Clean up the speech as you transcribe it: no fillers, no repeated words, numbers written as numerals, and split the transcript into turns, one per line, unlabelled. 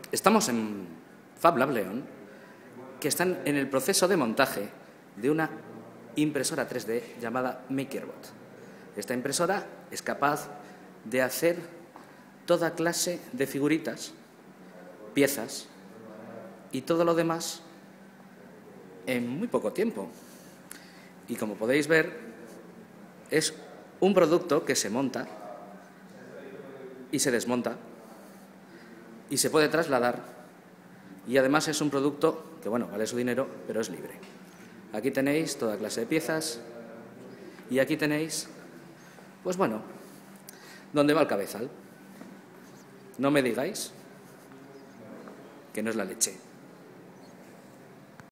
Estamos en FabLab León, que están en el proceso de montaje de una impresora 3D llamada MakerBot. Esta impresora es capaz de hacer toda clase de figuritas, piezas y todo lo demás en muy poco tiempo. Y como podéis ver, es un producto que se monta y se desmonta y se puede trasladar, y además es un producto que, bueno, vale su dinero, pero es libre. Aquí tenéis toda clase de piezas y aquí tenéis, pues bueno, donde va el cabezal. No me digáis que no es la leche.